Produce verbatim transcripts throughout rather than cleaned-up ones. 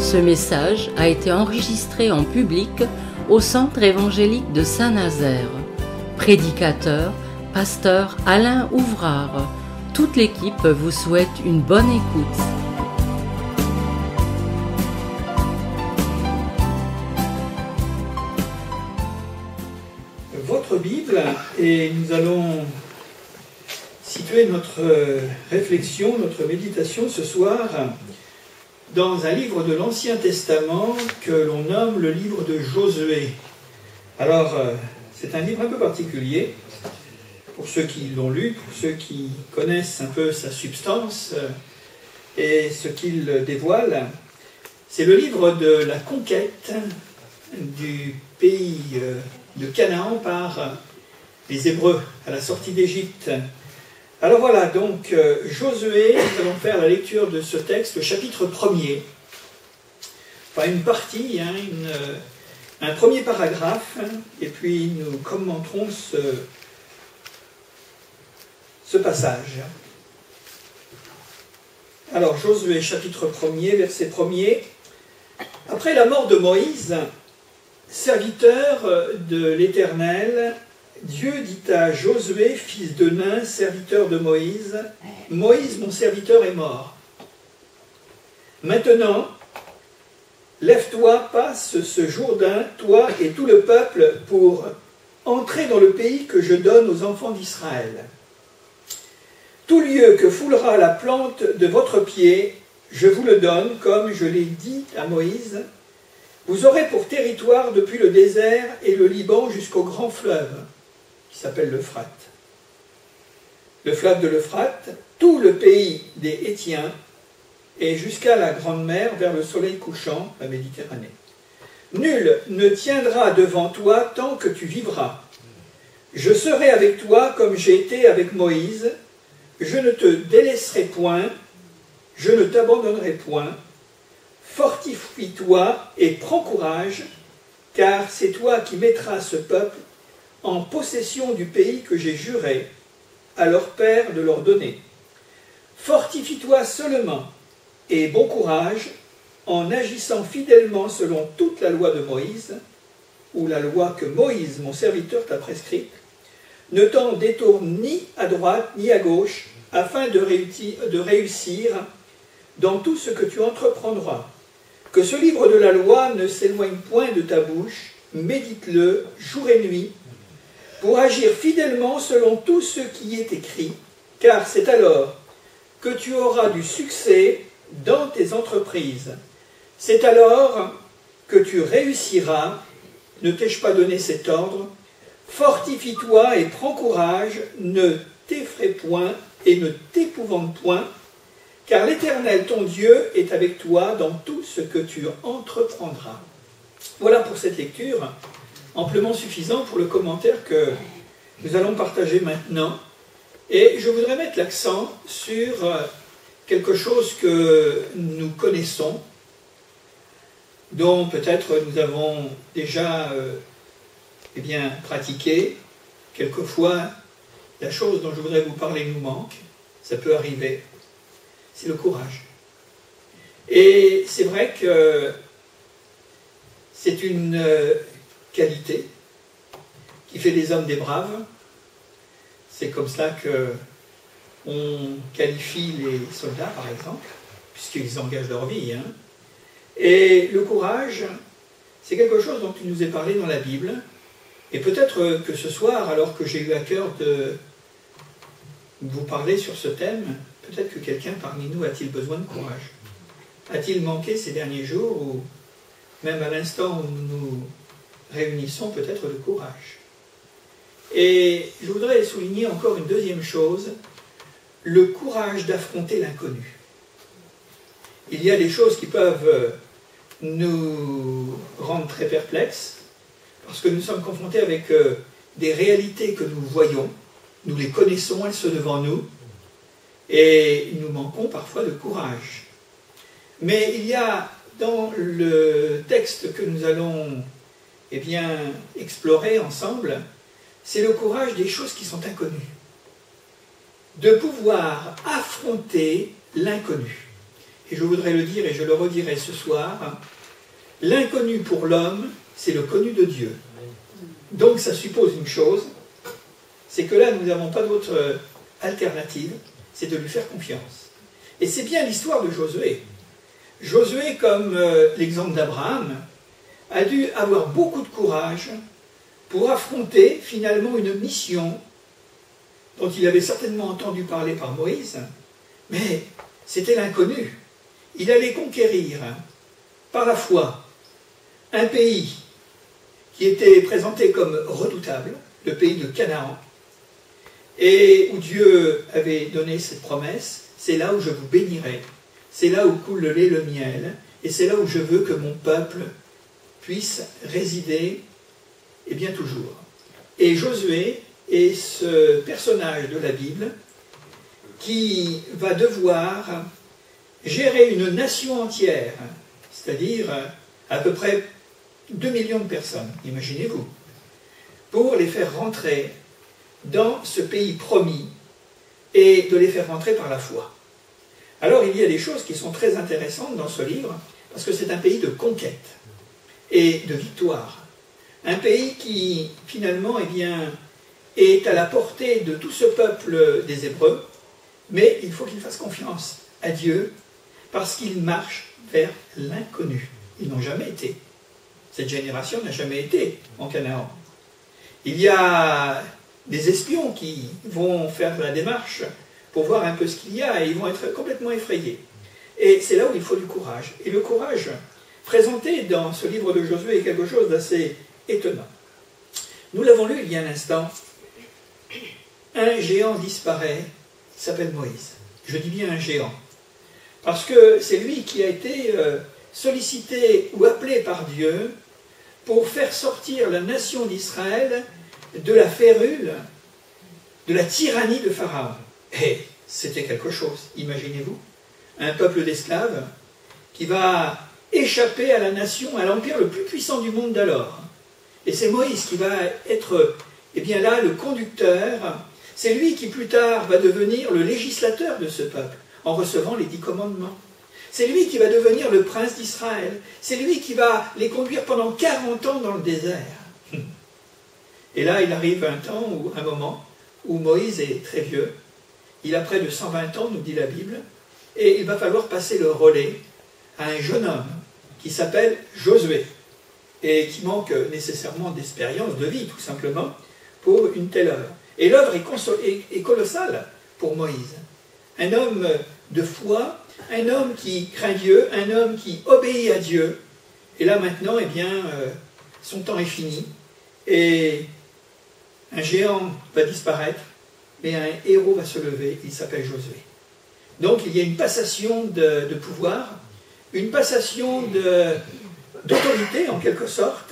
Ce message a été enregistré en public au Centre évangélique de Saint-Nazaire. Prédicateur, pasteur Alain Ouvrard. Toute l'équipe vous souhaite une bonne écoute. Votre Bible, et nous allons situer notre réflexion, notre méditation ce soir dans un livre de l'Ancien Testament que l'on nomme le livre de Josué. Alors, c'est un livre un peu particulier, pour ceux qui l'ont lu, pour ceux qui connaissent un peu sa substance et ce qu'il dévoile. C'est le livre de la conquête du pays de Canaan par les Hébreux à la sortie d'Égypte. Alors voilà, donc Josué, nous allons faire la lecture de ce texte, le chapitre premier. Enfin, une partie, hein, une, un premier paragraphe, et puis nous commenterons ce, ce passage. Alors, Josué, chapitre premier, verset premier. Après la mort de Moïse, serviteur de l'Éternel, Dieu dit à Josué, fils de Nun, serviteur de Moïse, « Moïse, mon serviteur, est mort. Maintenant, lève-toi, passe ce Jourdain, toi et tout le peuple, pour entrer dans le pays que je donne aux enfants d'Israël. Tout lieu que foulera la plante de votre pied, je vous le donne, comme je l'ai dit à Moïse. Vous aurez pour territoire depuis le désert et le Liban jusqu'au grand fleuve, qui s'appelle l'Euphrate. Le fleuve de l'Euphrate, tout le pays des Hétiens, et jusqu'à la grande mer, vers le soleil couchant, la Méditerranée. Nul ne tiendra devant toi tant que tu vivras. Je serai avec toi comme j'ai été avec Moïse. Je ne te délaisserai point, je ne t'abandonnerai point. Fortifie-toi et prends courage, car c'est toi qui mettras ce peuple en possession du pays que j'ai juré à leur père de leur donner. Fortifie-toi seulement et bon courage en agissant fidèlement selon toute la loi de Moïse, ou la loi que Moïse, mon serviteur, t'a prescrite. Ne t'en détourne ni à droite ni à gauche, afin de réussir, de réussir dans tout ce que tu entreprendras. Que ce livre de la loi ne s'éloigne point de ta bouche, médite-le jour et nuit, pour agir fidèlement selon tout ce qui est écrit, car c'est alors que tu auras du succès dans tes entreprises. C'est alors que tu réussiras. Ne t'ai-je pas donné cet ordre? Fortifie-toi et prends courage, ne t'effraie point et ne t'épouvante point, car l'Éternel, ton Dieu, est avec toi dans tout ce que tu entreprendras. Voilà pour cette lecture, amplement suffisant pour le commentaire que nous allons partager maintenant. Et je voudrais mettre l'accent sur quelque chose que nous connaissons, dont peut-être nous avons déjà euh, eh bien, pratiqué. Quelquefois, la chose dont je voudrais vous parler nous manque, ça peut arriver, c'est le courage. Et c'est vrai que c'est une qualité qui fait des hommes des braves. C'est comme ça que on qualifie les soldats, par exemple, puisqu'ils engagent leur vie. Hein. Et le courage, c'est quelque chose dont il nous est parlé dans la Bible. Et peut-être que ce soir, alors que j'ai eu à cœur de vous parler sur ce thème, peut-être que quelqu'un parmi nous a-t-il besoin de courage? A-t-il manqué ces derniers jours, ou même à l'instant où nous nous réunissons, peut-être de courage? Et je voudrais souligner encore une deuxième chose, le courage d'affronter l'inconnu. Il y a des choses qui peuvent nous rendre très perplexes, parce que nous sommes confrontés avec des réalités que nous voyons, nous les connaissons, elles sont devant nous, et nous manquons parfois de courage. Mais il y a dans le texte que nous allons eh bien, explorer ensemble, c'est le courage des choses qui sont inconnues. De pouvoir affronter l'inconnu. et je voudrais le dire et je le redirai ce soir, l'inconnu pour l'homme, c'est le connu de Dieu. Donc ça suppose une chose, c'est que là nous n'avons pas d'autre alternative, c'est de lui faire confiance. Et c'est bien l'histoire de Josué. Josué, comme euh, l'exemple d'Abraham, a dû avoir beaucoup de courage pour affronter finalement une mission dont il avait certainement entendu parler par Moïse, mais c'était l'inconnu. Il allait conquérir par la foi un pays qui était présenté comme redoutable, le pays de Canaan, et où Dieu avait donné cette promesse, c'est là où je vous bénirai, c'est là où coule le lait et le miel, et c'est là où je veux que mon peuple puisse résider, et bien toujours. Et Josué est ce personnage de la Bible qui va devoir gérer une nation entière, c'est-à-dire à peu près deux millions de personnes, imaginez-vous, pour les faire rentrer dans ce pays promis et de les faire rentrer par la foi. Alors il y a des choses qui sont très intéressantes dans ce livre, parce que c'est un pays de conquête et de victoire. Un pays qui, finalement, eh bien, est à la portée de tout ce peuple des Hébreux, mais il faut qu'il fasse confiance à Dieu, parce qu'il marche vers l'inconnu. Ils n'ont jamais été. Cette génération n'a jamais été en Canaan. Il y a des espions qui vont faire la démarche pour voir un peu ce qu'il y a, et ils vont être complètement effrayés. Et c'est là où il faut du courage. Et le courage présenté dans ce livre de Josué est quelque chose d'assez étonnant. Nous l'avons lu il y a un instant. Un géant disparaît, il s'appelle Moïse. Je dis bien un géant. Parce que c'est lui qui a été sollicité ou appelé par Dieu pour faire sortir la nation d'Israël de la férule, de la tyrannie de Pharaon. Et c'était quelque chose, imaginez-vous. Un peuple d'esclaves qui va échapper à la nation, à l'empire le plus puissant du monde d'alors. Et c'est Moïse qui va être, eh bien là, le conducteur. C'est lui qui plus tard va devenir le législateur de ce peuple, en recevant les dix commandements. C'est lui qui va devenir le prince d'Israël. C'est lui qui va les conduire pendant quarante ans dans le désert. Et là, il arrive un temps, où, un moment, où Moïse est très vieux. Il a près de cent vingt ans, nous dit la Bible, et il va falloir passer le relais à un jeune homme qui s'appelle Josué, et qui manque nécessairement d'expérience, de vie, tout simplement, pour une telle œuvre. Et l'œuvre est, est, est colossale pour Moïse. Un homme de foi, un homme qui craint Dieu, un homme qui obéit à Dieu. Et là maintenant, eh bien, euh, son temps est fini, et un géant va disparaître, mais un héros va se lever, il s'appelle Josué. Donc il y a une passation de, de pouvoir, une passation d'autorité en quelque sorte,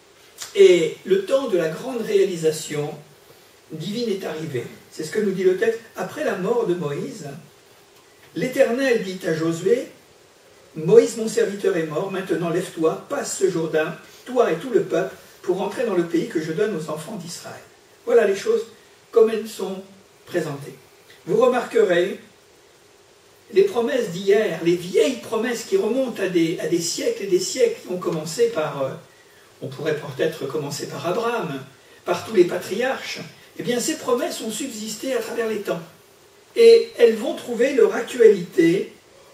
et le temps de la grande réalisation divine est arrivé. C'est ce que nous dit le texte. Après la mort de Moïse, l'Éternel dit à Josué, « Moïse mon serviteur est mort, maintenant lève-toi, passe ce Jourdain, toi et tout le peuple, pour entrer dans le pays que je donne aux enfants d'Israël. » Voilà les choses comme elles sont présentées. Vous remarquerez les promesses d'hier, les vieilles promesses qui remontent à des, à des siècles et des siècles, qui ont commencé par, euh, on pourrait peut-être commencer par Abraham, par tous les patriarches. Eh bien, ces promesses ont subsisté à travers les temps. Et elles vont trouver leur actualité,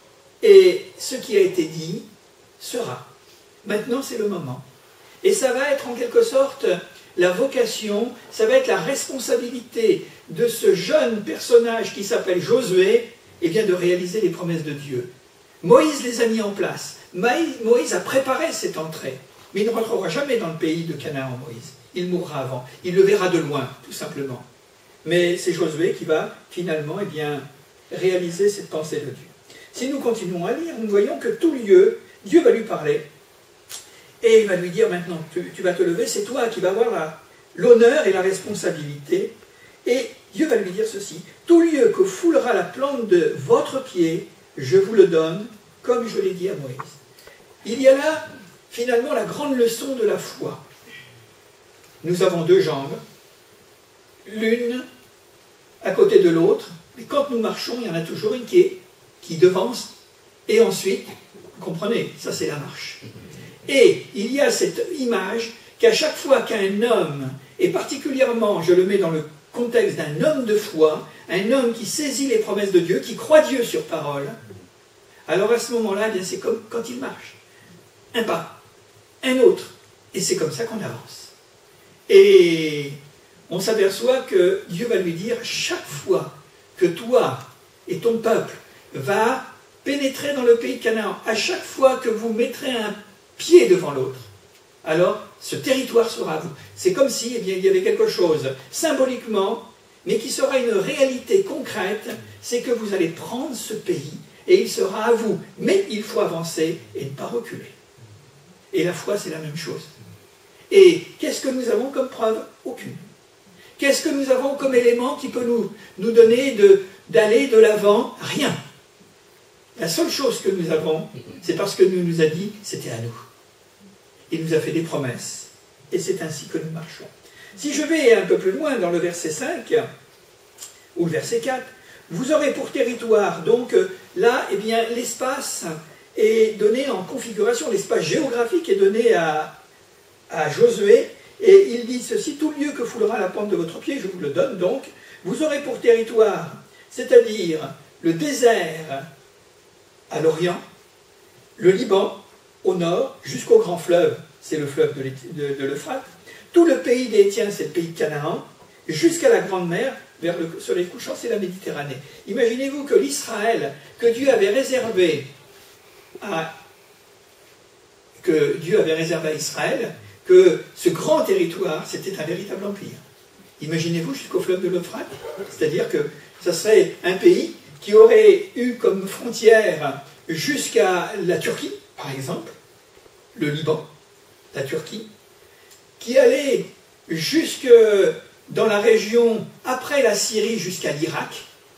et ce qui a été dit sera. Maintenant, c'est le moment. Et ça va être en quelque sorte la vocation, ça va être la responsabilité de ce jeune personnage qui s'appelle Josué, et bien de réaliser les promesses de Dieu. Moïse les a mis en place. Moïse a préparé cette entrée. Mais il ne rentrera jamais dans le pays de Canaan, Moïse. Il mourra avant. Il le verra de loin, tout simplement. Mais c'est Josué qui va finalement eh bien, réaliser cette pensée de Dieu. Si nous continuons à lire, nous voyons que tout lieu, Dieu va lui parler. Et il va lui dire maintenant, tu, tu vas te lever, c'est toi qui vas avoir l'honneur et la responsabilité. Et Dieu va lui dire ceci, tout lieu que foulera la plante de votre pied, je vous le donne, comme je l'ai dit à Moïse. Il y a là, finalement, la grande leçon de la foi. Nous avons deux jambes, l'une à côté de l'autre, mais quand nous marchons, il y en a toujours une qui, est, qui devance Et ensuite, vous comprenez, ça c'est la marche. Et il y a cette image qu'à chaque fois qu'un homme, et particulièrement, je le mets dans le contexte d'un homme de foi, un homme qui saisit les promesses de Dieu, qui croit Dieu sur parole, alors à ce moment-là, eh c'est comme quand il marche. Un pas, un autre, et c'est comme ça qu'on avance. Et on s'aperçoit que Dieu va lui dire, chaque fois que toi et ton peuple va pénétrer dans le pays de Canaan, à chaque fois que vous mettrez un pied devant l'autre, alors ce territoire sera à vous. C'est comme si eh bien, il y avait quelque chose symboliquement, mais qui sera une réalité concrète, c'est que vous allez prendre ce pays et il sera à vous. Mais il faut avancer et ne pas reculer. Et la foi, c'est la même chose. Et qu'est-ce que nous avons comme preuve? Aucune. Qu'est-ce que nous avons comme élément qui peut nous, nous donner d'aller de, de l'avant? Rien. La seule chose que nous avons, c'est parce que nous nous a dit, c'était à nous. Il nous a fait des promesses. Et c'est ainsi que nous marchons. Si je vais un peu plus loin dans le verset cinq, ou le verset quatre, vous aurez pour territoire, donc là, eh bien, l'espace est donné en configuration, l'espace géographique est donné à, à Josué, et il dit ceci, tout lieu que foulera la pente de votre pied, je vous le donne donc, vous aurez pour territoire, c'est-à-dire le désert à l'orient, le Liban au nord, jusqu'au grand fleuve, c'est le fleuve de, de l'Euphrate, tout le pays des Hétiens, c'est le pays de Canaan, jusqu'à la grande mer, vers le soleil couchant, c'est la Méditerranée. Imaginez-vous que l'Israël, que Dieu avait réservé à, que Dieu avait réservé à Israël, que ce grand territoire, c'était un véritable empire. Imaginez-vous jusqu'au fleuve de l'Euphrate, c'est-à-dire que ce serait un pays qui aurait eu comme frontière jusqu'à la Turquie, par exemple, le Liban, la Turquie, qui allait jusque dans la région après la Syrie jusqu'à l'Irak,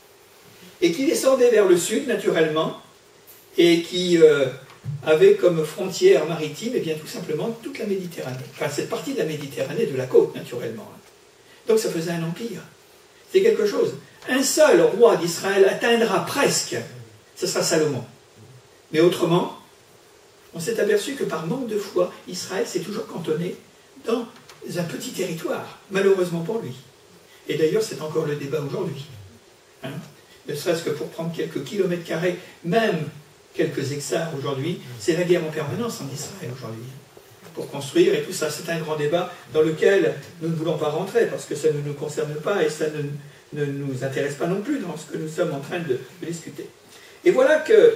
et qui descendait vers le sud naturellement, et qui euh, avait comme frontière maritime, et bien tout simplement toute la Méditerranée, enfin cette partie de la Méditerranée, de la côte naturellement. Donc ça faisait un empire. C'est quelque chose. Un seul roi d'Israël atteindra presque, ce sera Salomon. Mais autrement, on s'est aperçu que par manque de foi, Israël s'est toujours cantonné dans un petit territoire, malheureusement pour lui. Et d'ailleurs, c'est encore le débat aujourd'hui. Hein, ne serait-ce que pour prendre quelques kilomètres carrés, même quelques hectares aujourd'hui, c'est la guerre en permanence en Israël aujourd'hui. Pour construire et tout ça, c'est un grand débat dans lequel nous ne voulons pas rentrer, parce que ça ne nous concerne pas et ça ne, ne nous intéresse pas non plus dans ce que nous sommes en train de, de discuter. Et voilà que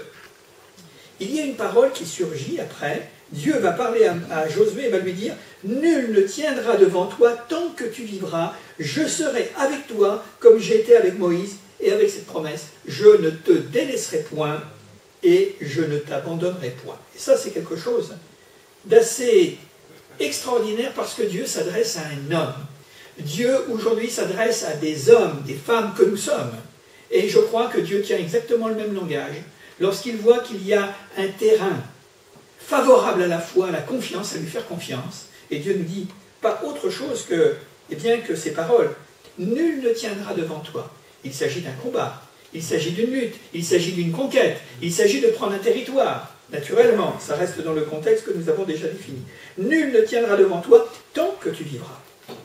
il y a une parole qui surgit après. Dieu va parler à, à Josué et va lui dire « Nul ne tiendra devant toi tant que tu vivras. Je serai avec toi comme j'étais avec Moïse. Et avec cette promesse, je ne te délaisserai point et je ne t'abandonnerai point. » Et ça, c'est quelque chose d'assez extraordinaire parce que Dieu s'adresse à un homme. Dieu, aujourd'hui, s'adresse à des hommes, des femmes que nous sommes. Et je crois que Dieu tient exactement le même langage lorsqu'il voit qu'il y a un terrain favorable à la foi, à la confiance, à lui faire confiance. Et Dieu nous dit pas autre chose que, eh bien, que ces paroles. Nul ne tiendra devant toi. Il s'agit d'un combat, il s'agit d'une lutte, il s'agit d'une conquête, il s'agit de prendre un territoire. Naturellement, ça reste dans le contexte que nous avons déjà défini. Nul ne tiendra devant toi tant que tu vivras.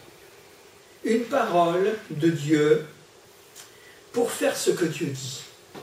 Une parole de Dieu pour faire ce que Dieu dit.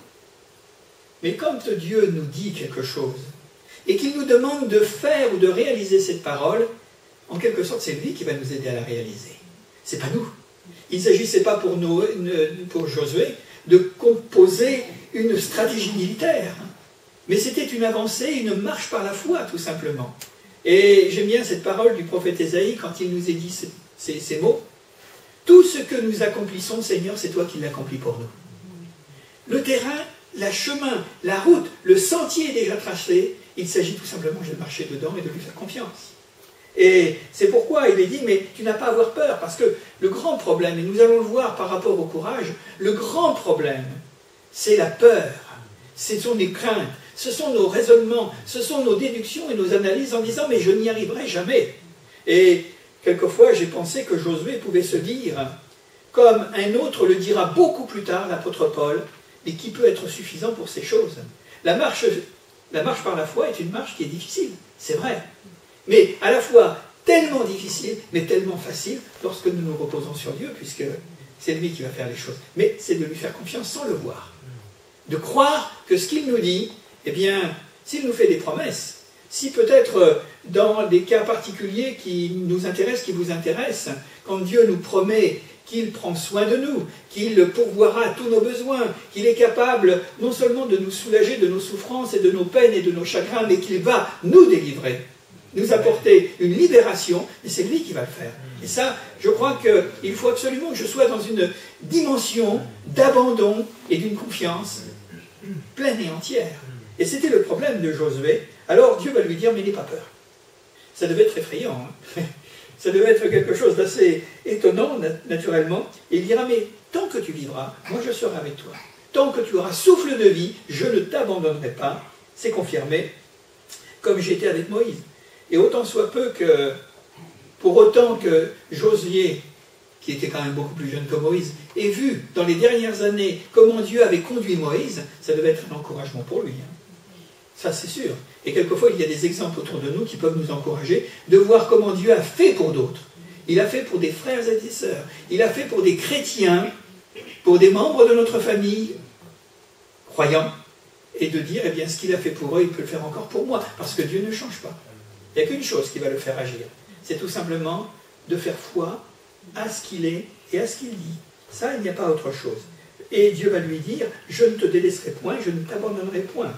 Mais quand Dieu nous dit quelque chose, et qu'il nous demande de faire ou de réaliser cette parole, en quelque sorte, c'est lui qui va nous aider à la réaliser. C'est pas nous. Il ne s'agissait pas pour, Noé, pour Josué de composer une stratégie militaire, mais c'était une avancée, une marche par la foi, tout simplement. Et j'aime bien cette parole du prophète Ésaïe quand il nous a dit ces, ces, ces mots. Tout ce que nous accomplissons, Seigneur, c'est toi qui l'accomplis pour nous. Le terrain, le chemin, la route, le sentier est déjà tracé. Il s'agit tout simplement de marcher dedans et de lui faire confiance. Et c'est pourquoi il est dit, mais tu n'as pas à avoir peur, parce que le grand problème, et nous allons le voir par rapport au courage, le grand problème, c'est la peur, ce sont les craintes, ce sont nos raisonnements, ce sont nos déductions et nos analyses en disant, mais je n'y arriverai jamais. Et quelquefois, j'ai pensé que Josué pouvait se dire, comme un autre le dira beaucoup plus tard, l'apôtre Paul, mais qui peut être suffisant pour ces choses. La marche La marche par la foi est une marche qui est difficile, c'est vrai. Mais à la fois tellement difficile, mais tellement facile lorsque nous nous reposons sur Dieu, puisque c'est lui qui va faire les choses. Mais c'est de lui faire confiance sans le voir. De croire que ce qu'il nous dit, eh bien, s'il nous fait des promesses, si peut-être dans des cas particuliers qui nous intéressent, qui vous intéressent, quand Dieu nous promet qu'il prend soin de nous, qu'il pourvoira tous nos besoins, qu'il est capable non seulement de nous soulager de nos souffrances et de nos peines et de nos chagrins, mais qu'il va nous délivrer, nous apporter une libération, et c'est lui qui va le faire. Et ça, je crois qu'il faut absolument que je sois dans une dimension d'abandon et d'une confiance pleine et entière. Et c'était le problème de Josué. Alors Dieu va lui dire, mais n'aie pas peur. Ça devait être effrayant, hein. Ça devait être quelque chose d'assez étonnant, naturellement. Et il dira, mais tant que tu vivras, moi je serai avec toi. Tant que tu auras souffle de vie, je ne t'abandonnerai pas. C'est confirmé, comme j'étais avec Moïse. Et autant soit peu que, pour autant que Josué, qui était quand même beaucoup plus jeune que Moïse, ait vu dans les dernières années comment Dieu avait conduit Moïse, ça devait être un encouragement pour lui. Hein. Ça, c'est sûr. Et quelquefois, il y a des exemples autour de nous qui peuvent nous encourager de voir comment Dieu a fait pour d'autres. Il a fait pour des frères et des sœurs. Il a fait pour des chrétiens, pour des membres de notre famille, croyants, et de dire, eh bien, ce qu'il a fait pour eux, il peut le faire encore pour moi, parce que Dieu ne change pas. Il n'y a qu'une chose qui va le faire agir. C'est tout simplement de faire foi à ce qu'il est et à ce qu'il dit. Ça, il n'y a pas autre chose. Et Dieu va lui dire, je ne te délaisserai point, je ne t'abandonnerai point.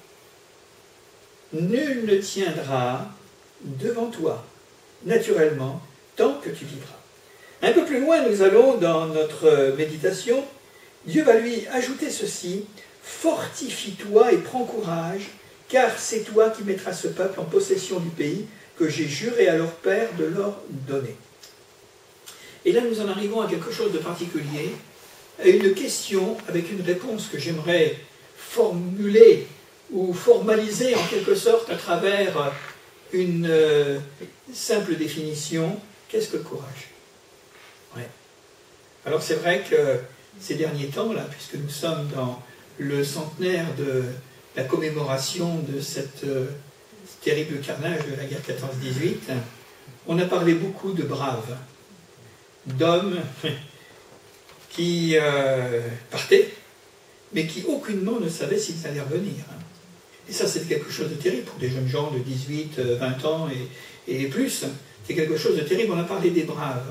Nul ne tiendra devant toi, naturellement, tant que tu vivras. Un peu plus loin, nous allons dans notre méditation, Dieu va lui ajouter ceci, fortifie-toi et prends courage, car c'est toi qui mettras ce peuple en possession du pays que j'ai juré à leur père de leur donner. Et là, nous en arrivons à quelque chose de particulier, à une question avec une réponse que j'aimerais formuler ou formaliser en quelque sorte à travers une euh, simple définition. Qu'est-ce que le courage? Ouais. Alors c'est vrai que ces derniers temps, là, puisque nous sommes dans le centenaire de la commémoration de cette euh, terrible carnage de la guerre quatorze dix-huit, on a parlé beaucoup de braves, d'hommes qui euh, partaient, mais qui aucunement ne savaient s'ils allaient revenir. Et ça, c'est quelque chose de terrible pour des jeunes gens de dix-huit, vingt ans et, et plus. C'est quelque chose de terrible. On a parlé des braves.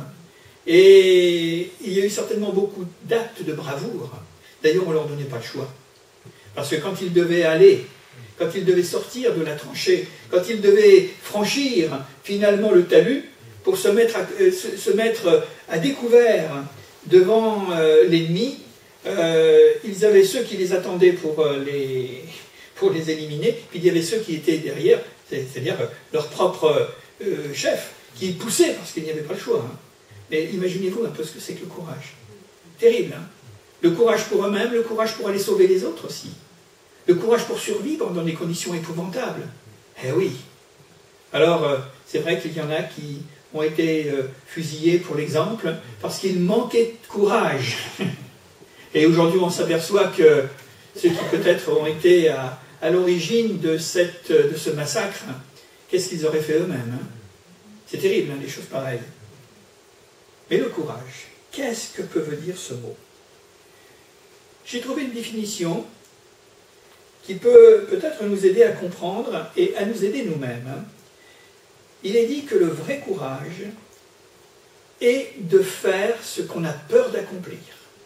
Et il y a eu certainement beaucoup d'actes de bravoure. D'ailleurs, on ne leur donnait pas le choix. Parce que quand ils devaient aller, quand ils devaient sortir de la tranchée, quand ils devaient franchir finalement le talus, pour se mettre à, euh, se, se mettre à découvert devant euh, l'ennemi, euh, ils avaient ceux qui les attendaient pour, euh, les, pour les éliminer, puis il y avait ceux qui étaient derrière, c'est-à-dire euh, leur propre euh, chef, qui poussaient parce qu'il n'y avait pas le choix. Hein. Mais imaginez-vous un peu ce que c'est que le courage. Terrible, hein. Le courage pour eux-mêmes, le courage pour aller sauver les autres aussi. Le courage pour survivre dans des conditions épouvantables. Eh oui. Alors, euh, c'est vrai qu'il y en a qui ont été euh, fusillés pour l'exemple, parce qu'ils manquaient de courage. Et aujourd'hui, on s'aperçoit que ceux qui peut-être ont été à, à l'origine de, cette, de ce massacre, qu'est-ce qu'ils auraient fait eux-mêmes, hein? C'est terrible, hein, des choses pareilles. Mais le courage, qu'est-ce que peut dire ce mot? J'ai trouvé une définition qui peut peut-être nous aider à comprendre et à nous aider nous-mêmes. Hein. Il est dit que le vrai courage est de faire ce qu'on a peur d'accomplir.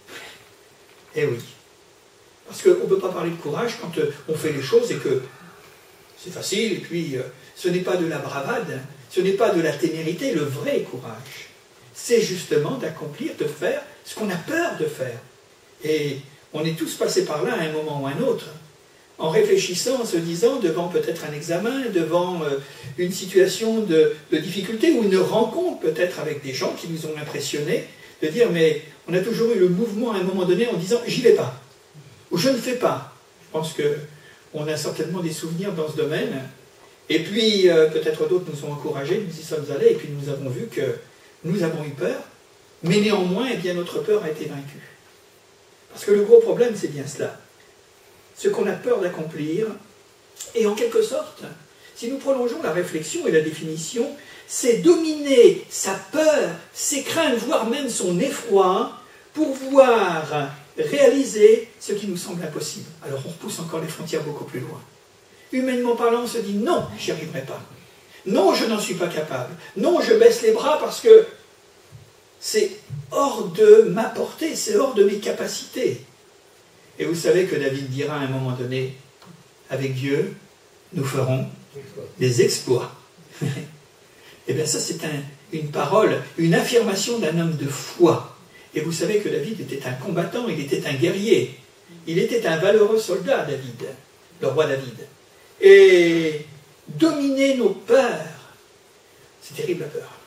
Eh oui. Parce qu'on ne peut pas parler de courage quand on fait les choses et que c'est facile, et puis ce n'est pas de la bravade, ce n'est pas de la témérité. Le vrai courage, c'est justement d'accomplir, de faire ce qu'on a peur de faire. Et on est tous passés par là à un moment ou à un autre, en réfléchissant, en se disant, devant peut-être un examen, devant euh, une situation de, de difficulté, ou une rencontre peut-être avec des gens qui nous ont impressionnés, de dire, mais on a toujours eu le mouvement à un moment donné en disant, j'y vais pas, ou je ne fais pas. Je pense qu'on a certainement des souvenirs dans ce domaine, et puis euh, peut-être d'autres nous ont encouragés, nous y sommes allés, et puis nous avons vu que nous avons eu peur, mais néanmoins, eh bien, notre peur a été vaincue. Parce que le gros problème, c'est bien cela. Ce qu'on a peur d'accomplir, Et en quelque sorte, si nous prolongeons la réflexion et la définition, c'est dominer sa peur, ses craintes, voire même son effroi, pour voir réaliser ce qui nous semble impossible. Alors on repousse encore les frontières beaucoup plus loin. Humainement parlant, on se dit non, j'y arriverai pas. Non, je n'en suis pas capable. Non, je baisse les bras parce que c'est hors de ma portée, c'est hors de mes capacités. Et vous savez que David dira à un moment donné, avec Dieu, nous ferons des exploits. Et bien ça, c'est un, une parole, une affirmation d'un homme de foi. Et vous savez que David était un combattant, il était un guerrier. Il était un valeureux soldat, David, le roi David. Et dominer nos peurs, c'est terrible la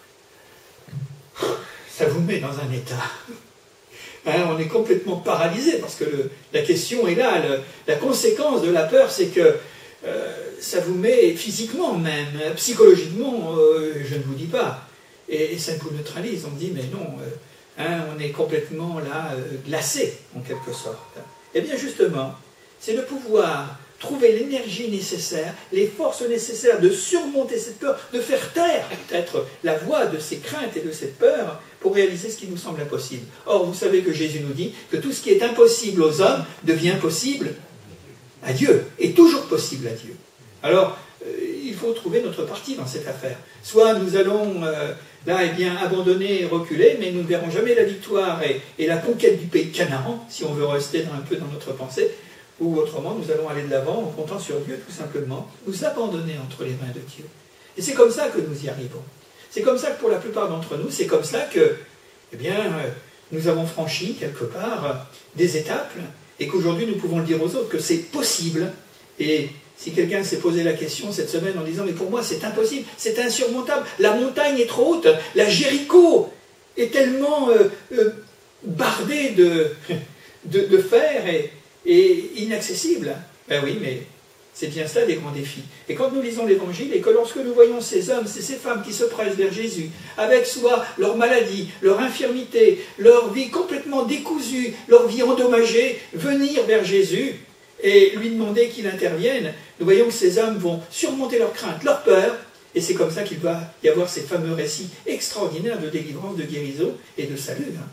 peur. Ça vous met dans un état. Hein, on est complètement paralysé parce que le, la question est là. Le, la conséquence de la peur, c'est que euh, ça vous met physiquement même, psychologiquement, euh, je ne vous dis pas. Et, et ça vous neutralise. On dit, mais non, euh, hein, on est complètement là, euh, glacé, en quelque sorte. Eh bien, justement, c'est de pouvoir trouver l'énergie nécessaire, les forces nécessaires de surmonter cette peur, de faire taire peut-être la voix de ces craintes et de cette peur pour réaliser ce qui nous semble impossible. Or, vous savez que Jésus nous dit que tout ce qui est impossible aux hommes devient possible à Dieu, et toujours possible à Dieu. Alors, euh, il faut trouver notre parti dans cette affaire. Soit nous allons euh, là, eh bien, abandonner et reculer, mais nous ne verrons jamais la victoire et, et la conquête du pays de Canaan, si on veut rester un peu dans notre pensée, ou autrement, nous allons aller de l'avant en comptant sur Dieu, tout simplement, nous abandonner entre les mains de Dieu. Et c'est comme ça que nous y arrivons. C'est comme ça que pour la plupart d'entre nous, c'est comme ça que, eh bien, nous avons franchi, quelque part, des étapes, et qu'aujourd'hui, nous pouvons le dire aux autres, que c'est possible. Et si quelqu'un s'est posé la question cette semaine en disant « mais pour moi, c'est impossible, c'est insurmontable, la montagne est trop haute, la Jéricho est tellement euh, euh, bardée de, de, de fer et et inaccessible. » Ben oui, mais c'est bien cela des grands défis. Et quand nous lisons l'Évangile, et que lorsque nous voyons ces hommes, ces, ces femmes qui se pressent vers Jésus, avec soit leur maladie, leur infirmité, leur vie complètement décousue, leur vie endommagée, venir vers Jésus et lui demander qu'il intervienne, nous voyons que ces hommes vont surmonter leurs craintes, leurs peurs, et c'est comme ça qu'il va y avoir ces fameux récits extraordinaires de délivrance, de guérison et de salut. Hein.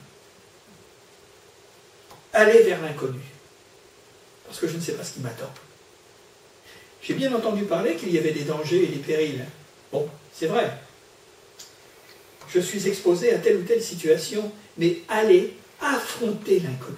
Aller vers l'inconnu. Parce que je ne sais pas ce qui m'attend. J'ai bien entendu parler qu'il y avait des dangers et des périls. Bon, c'est vrai. Je suis exposé à telle ou telle situation, mais aller affronter l'inconnu.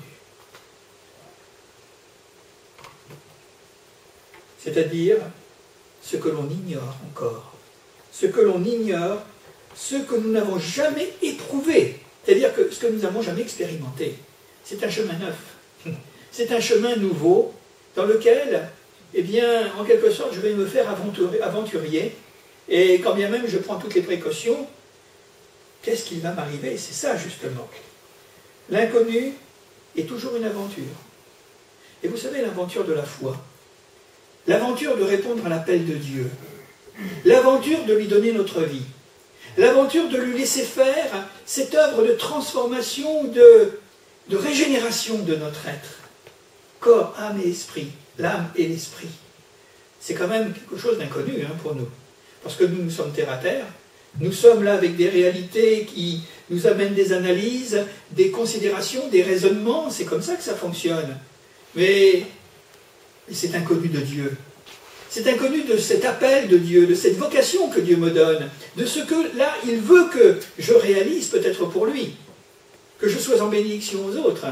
C'est-à-dire ce que l'on ignore encore. Ce que l'on ignore, ce que nous n'avons jamais éprouvé. C'est-à-dire que ce que nous n'avons jamais expérimenté. C'est un chemin neuf. C'est un chemin nouveau dans lequel, eh bien, en quelque sorte, je vais me faire aventurier. Et quand bien même je prends toutes les précautions, qu'est-ce qui va m'arriver? C'est ça, justement. L'inconnu est toujours une aventure. Et vous savez, l'aventure de la foi, l'aventure de répondre à l'appel de Dieu, l'aventure de lui donner notre vie, l'aventure de lui laisser faire cette œuvre de transformation, de, de régénération de notre être. Corps, âme et esprit, l'âme et l'esprit. C'est quand même quelque chose d'inconnu hein, pour nous. Parce que nous, nous sommes terre à terre, nous sommes là avec des réalités qui nous amènent des analyses, des considérations, des raisonnements, c'est comme ça que ça fonctionne. Mais, mais c'est inconnu de Dieu. C'est inconnu de cet appel de Dieu, de cette vocation que Dieu me donne, de ce que là, il veut que je réalise peut-être pour lui, que je sois en bénédiction aux autres.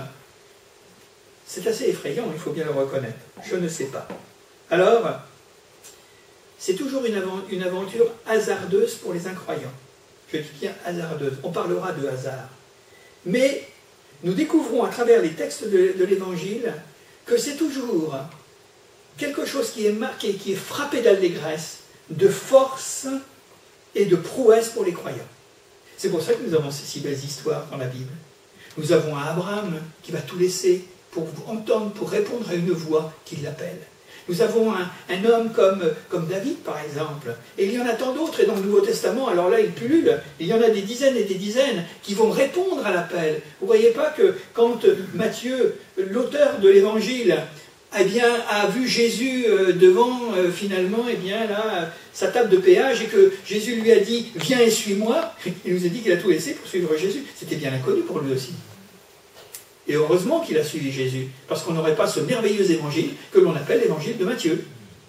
C'est assez effrayant, il faut bien le reconnaître. Je ne sais pas. Alors, c'est toujours une, avant, une aventure hasardeuse pour les incroyants. Je dis bien hasardeuse. On parlera de hasard. Mais nous découvrons à travers les textes de, de l'Évangile que c'est toujours quelque chose qui est marqué, qui est frappé d'allégresse, de force et de prouesse pour les croyants. C'est pour ça que nous avons ces si belles histoires dans la Bible. Nous avons un Abraham qui va tout laisser pour entendre, pour répondre à une voix qui l'appelle. Nous avons un, un homme comme, comme David, par exemple. Et il y en a tant d'autres, et dans le Nouveau Testament, alors là, il pullule. Il y en a des dizaines et des dizaines qui vont répondre à l'appel. Vous ne voyez pas que quand Matthieu, l'auteur de l'Évangile, eh bien, a vu Jésus euh, devant, euh, finalement, eh bien, là, sa table de péage, et que Jésus lui a dit « Viens et suis-moi », il nous a dit qu'il a tout laissé pour suivre Jésus. C'était bien inconnu pour lui aussi. Et heureusement qu'il a suivi Jésus, parce qu'on n'aurait pas ce merveilleux évangile que l'on appelle l'évangile de Matthieu.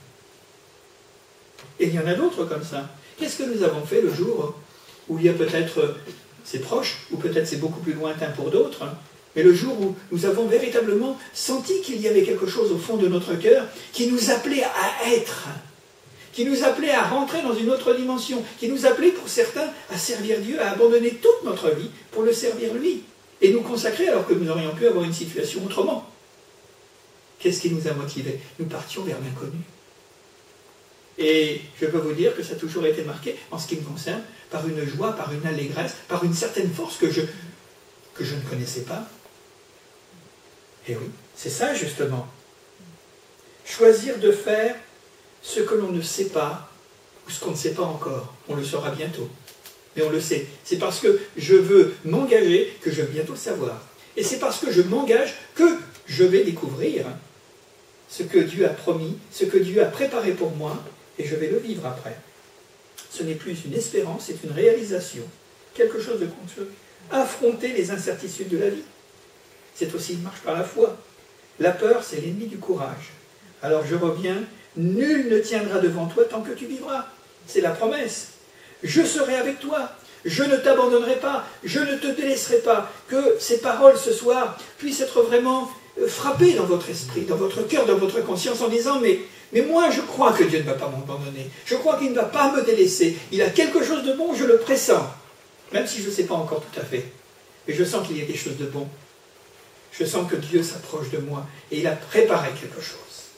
Et il y en a d'autres comme ça. Qu'est-ce que nous avons fait le jour où il y a peut-être, c'est proche, ou peut-être c'est beaucoup plus lointain pour d'autres, mais le jour où nous avons véritablement senti qu'il y avait quelque chose au fond de notre cœur qui nous appelait à être, qui nous appelait à rentrer dans une autre dimension, qui nous appelait pour certains à servir Dieu, à abandonner toute notre vie pour le servir lui, et nous consacrer alors que nous aurions pu avoir une situation autrement. Qu'est-ce qui nous a motivés? Nous partions vers l'inconnu. Et je peux vous dire que ça a toujours été marqué, en ce qui me concerne, par une joie, par une allégresse, par une certaine force que je, que je ne connaissais pas. Et oui, c'est ça justement. Choisir de faire ce que l'on ne sait pas, ou ce qu'on ne sait pas encore. On le saura bientôt. Mais on le sait. C'est parce que je veux m'engager que je vais bientôt le savoir. Et c'est parce que je m'engage que je vais découvrir ce que Dieu a promis, ce que Dieu a préparé pour moi, et je vais le vivre après. Ce n'est plus une espérance, c'est une réalisation. Quelque chose de concret. Affronter les incertitudes de la vie. C'est aussi une marche par la foi. La peur, c'est l'ennemi du courage. Alors je reviens, nul ne tiendra devant toi tant que tu vivras. C'est la promesse. Je serai avec toi. Je ne t'abandonnerai pas. Je ne te délaisserai pas. Que ces paroles ce soir puissent être vraiment frappées dans votre esprit, dans votre cœur, dans votre conscience en disant mais, mais moi je crois que Dieu ne va pas m'abandonner. Je crois qu'il ne va pas me délaisser. Il a quelque chose de bon, je le pressens. Même si je ne sais pas encore tout à fait. Mais je sens qu'il y a des choses de bon. Je sens que Dieu s'approche de moi et il a préparé quelque chose.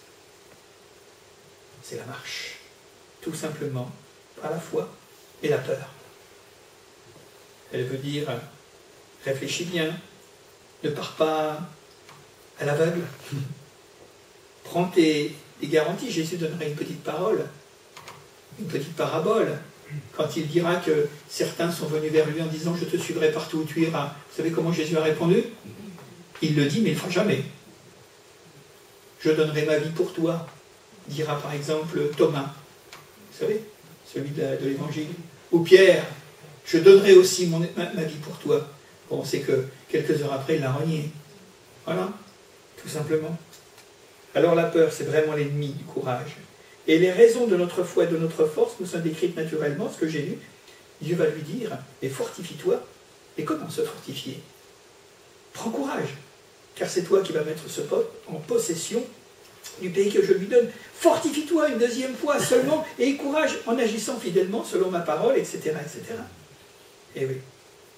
C'est la marche. Tout simplement par la foi et la peur. Elle veut dire, réfléchis bien, ne pars pas à l'aveugle. Prends tes, tes garanties. Jésus donnerait une petite parole, une petite parabole, quand il dira que certains sont venus vers lui en disant « Je te suivrai partout où tu iras ». Vous savez comment Jésus a répondu? Il le dit, mais il ne le fera jamais. « Je donnerai ma vie pour toi », dira par exemple Thomas, vous savez, celui de, de l'Évangile. Ou Pierre, « Je donnerai aussi mon, ma, ma vie pour toi ». Bon, on sait que quelques heures après, il l'a renié. Voilà, tout simplement. Alors la peur, c'est vraiment l'ennemi du courage. Et les raisons de notre foi et de notre force nous sont décrites naturellement, ce que j'ai lu. Dieu va lui dire, mais fortifie-toi. Et comment se fortifier? Prends courage, car c'est toi qui vas mettre ce peuple en possession du pays que je lui donne. Fortifie-toi une deuxième fois seulement, et aie courage en agissant fidèlement selon ma parole, et cetera, et cetera. Et oui.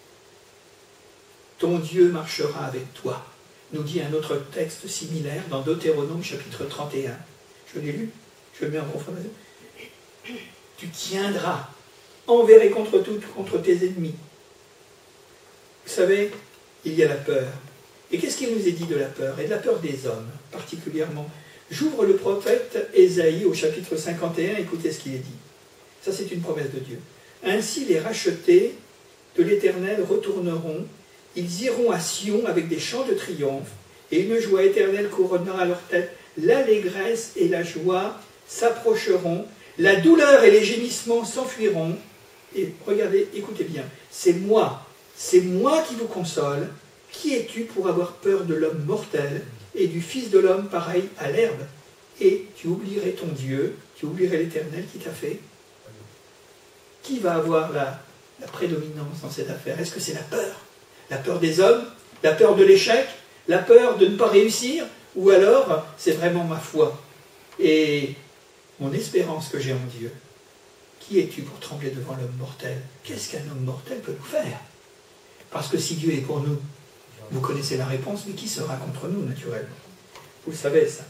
Ton Dieu marchera avec toi, nous dit un autre texte similaire dans Deutéronome chapitre trente et un. Je l'ai lu, je le mets en confirmation. Tu tiendras envers et contre tout, contre tes ennemis. Vous savez, il y a la peur. Et qu'est-ce qu'il nous est dit de la peur? Et de la peur des hommes, particulièrement. J'ouvre le prophète Ésaïe au chapitre cinquante et un, écoutez ce qu'il est dit. Ça, c'est une promesse de Dieu. Ainsi, les rachetés de l'Éternel retourneront, ils iront à Sion avec des chants de triomphe, et une joie éternelle couronnera leur tête. L'allégresse et la joie s'approcheront, la douleur et les gémissements s'enfuiront. Et regardez, écoutez bien, c'est moi, c'est moi qui vous console. Qui es-tu pour avoir peur de l'homme mortel et du Fils de l'homme pareil à l'herbe? Et tu oublierais ton Dieu, tu oublierais l'Éternel qui t'a fait. Qui va avoir la, la prédominance dans cette affaire? Est-ce que c'est la peur? La peur des hommes? La peur de l'échec? La peur de ne pas réussir? Ou alors, c'est vraiment ma foi et mon espérance que j'ai en Dieu? Qui es-tu pour trembler devant l'homme mortel? Qu'est-ce qu'un homme mortel peut nous faire? Parce que si Dieu est pour nous, vous connaissez la réponse, mais qui sera contre nous, naturellement? Vous le savez, ça.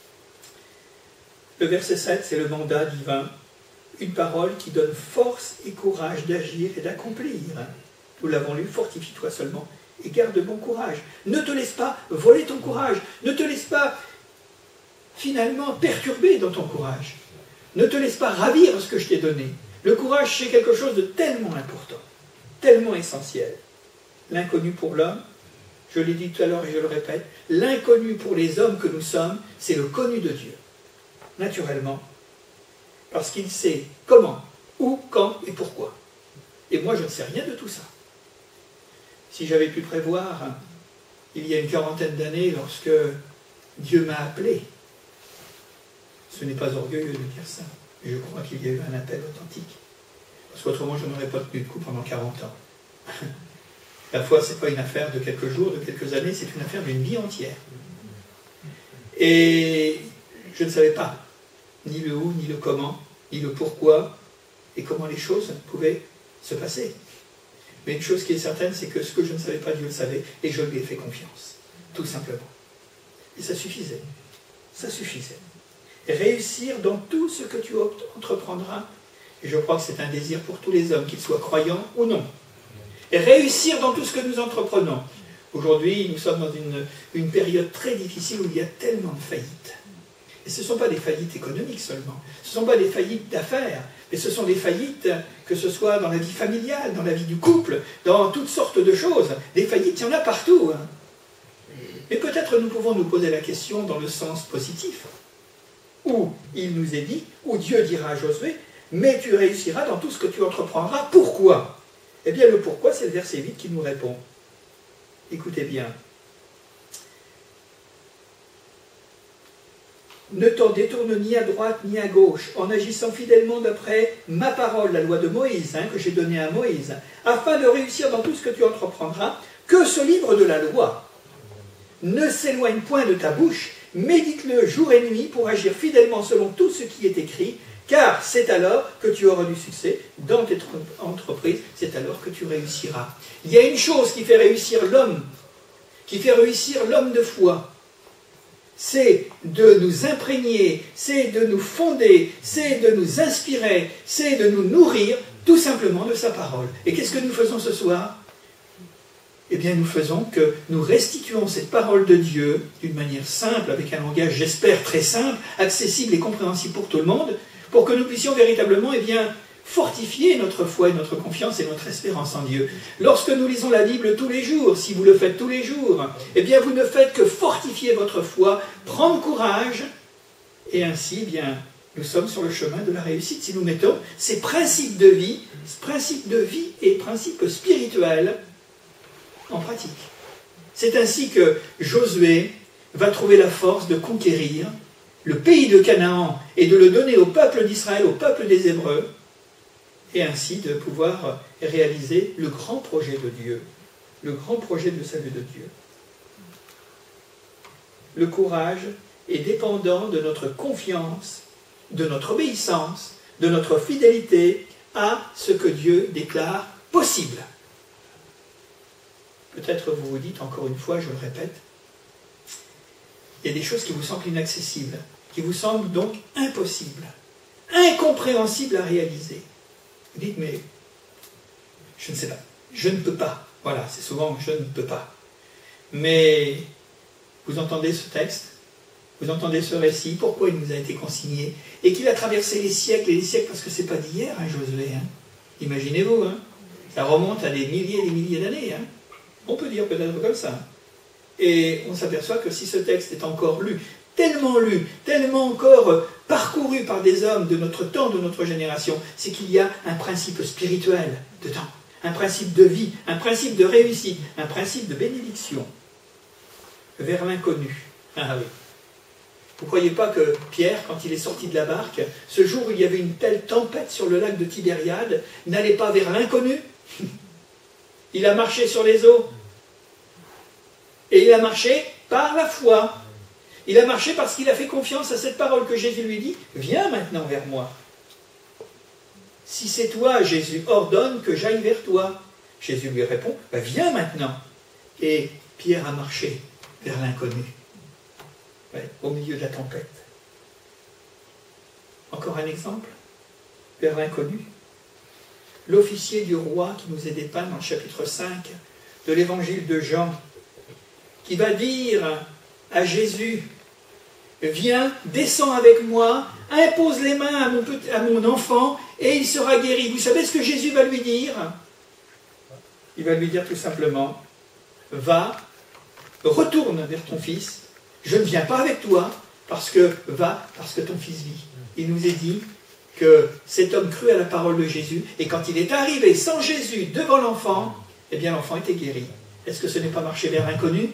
Le verset sept, c'est le mandat divin. Une parole qui donne force et courage d'agir et d'accomplir. Nous l'avons lu, fortifie-toi seulement et garde bon courage. Ne te laisse pas voler ton courage. Ne te laisse pas, finalement, perturber dans ton courage. Ne te laisse pas ravir ce que je t'ai donné. Le courage, c'est quelque chose de tellement important, tellement essentiel. L'inconnu pour l'homme, je l'ai dit tout à l'heure et je le répète, l'inconnu pour les hommes que nous sommes, c'est le connu de Dieu. Naturellement, parce qu'il sait comment, où, quand et pourquoi. Et moi, je ne sais rien de tout ça. Si j'avais pu prévoir, il y a une quarantaine d'années, lorsque Dieu m'a appelé, ce n'est pas orgueilleux de dire ça, mais je crois qu'il y a eu un appel authentique. Parce qu'autrement, je n'aurais pas tenu de coup pendant quarante ans. La foi, ce n'est pas une affaire de quelques jours, de quelques années, c'est une affaire d'une vie entière. Et je ne savais pas ni le où, ni le comment, ni le pourquoi, et comment les choses pouvaient se passer. Mais une chose qui est certaine, c'est que ce que je ne savais pas, Dieu le savait, et je lui ai fait confiance, tout simplement. Et ça suffisait. Ça suffisait. Et réussir dans tout ce que tu entreprendras, et je crois que c'est un désir pour tous les hommes, qu'ils soient croyants ou non. Et réussir dans tout ce que nous entreprenons. Aujourd'hui, nous sommes dans une, une période très difficile où il y a tellement de faillites. Et ce ne sont pas des faillites économiques seulement, ce ne sont pas des faillites d'affaires, mais ce sont des faillites, que ce soit dans la vie familiale, dans la vie du couple, dans toutes sortes de choses. Des faillites, il y en a partout. Hein. Mais peut-être nous pouvons nous poser la question dans le sens positif, où il nous est dit, où Dieu dira à Josué, mais tu réussiras dans tout ce que tu entreprendras. Pourquoi? Eh bien, le pourquoi, c'est le verset huit qui nous répond. Écoutez bien. Ne t'en détourne ni à droite ni à gauche, en agissant fidèlement d'après ma parole, la loi de Moïse, hein, que j'ai donnée à Moïse, afin de réussir dans tout ce que tu entreprendras, que ce livre de la loi ne s'éloigne point de ta bouche, médite-le jour et nuit pour agir fidèlement selon tout ce qui est écrit, car c'est alors que tu auras du succès dans tes entreprises, c'est alors que tu réussiras. Il y a une chose qui fait réussir l'homme, qui fait réussir l'homme de foi, c'est de nous imprégner, c'est de nous fonder, c'est de nous inspirer, c'est de nous nourrir tout simplement de sa parole. Et qu'est-ce que nous faisons ce soir? Eh bien, nous faisons que nous restituons cette parole de Dieu d'une manière simple, avec un langage, j'espère, très simple, accessible et compréhensible pour tout le monde, pour que nous puissions véritablement, eh bien, fortifier notre foi et notre confiance et notre espérance en Dieu. Lorsque nous lisons la Bible tous les jours, si vous le faites tous les jours, eh bien vous ne faites que fortifier votre foi, prendre courage, et ainsi, eh bien, nous sommes sur le chemin de la réussite si nous mettons ces principes de vie, ces principes de vie et principes spirituels en pratique. C'est ainsi que Josué va trouver la force de conquérir le pays de Canaan et de le donner au peuple d'Israël, au peuple des Hébreux, et ainsi de pouvoir réaliser le grand projet de Dieu, le grand projet de salut de Dieu. Le courage est dépendant de notre confiance, de notre obéissance, de notre fidélité à ce que Dieu déclare possible. Peut-être vous vous dites, encore une fois, je le répète, il y a des choses qui vous semblent inaccessibles, qui vous semblent donc impossibles, incompréhensibles à réaliser. Vous dites, mais je ne sais pas, je ne peux pas. Voilà, c'est souvent je ne peux pas. Mais vous entendez ce texte, vous entendez ce récit, pourquoi il nous a été consigné, et qu'il a traversé les siècles et les siècles, parce que ce n'est pas d'hier, hein, Josué. Hein. Imaginez-vous, hein, ça remonte à des milliers et des milliers d'années. Hein. On peut dire peut-être comme ça. Et on s'aperçoit que si ce texte est encore lu, tellement lu, tellement encore parcouru par des hommes de notre temps, de notre génération, c'est qu'il y a un principe spirituel dedans, un principe de vie, un principe de réussite, un principe de bénédiction vers l'inconnu. Ah oui. Vous ne croyez pas que Pierre, quand il est sorti de la barque, ce jour où il y avait une telle tempête sur le lac de Tibériade, n'allait pas vers l'inconnu? Il a marché sur les eaux. Et il a marché par la foi. Il a marché parce qu'il a fait confiance à cette parole que Jésus lui dit, viens maintenant vers moi. Si c'est toi, Jésus, ordonne que j'aille vers toi. Jésus lui répond, bah, viens maintenant. Et Pierre a marché vers l'inconnu, ouais, au milieu de la tempête. Encore un exemple, vers l'inconnu. L'officier du roi qui nous est dépeint dans le chapitre cinq de l'évangile de Jean, qui va dire à Jésus, viens, descends avec moi, impose les mains à mon, petit, à mon enfant et il sera guéri. Vous savez ce que Jésus va lui dire? Il va lui dire tout simplement, va retourne vers ton fils, je ne viens pas avec toi, parce que va, parce que ton fils vit. Il nous est dit que cet homme crut à la parole de Jésus, et quand il est arrivé sans Jésus devant l'enfant, eh bien l'enfant était guéri. Est-ce que ce n'est pas marcher vers l'inconnu?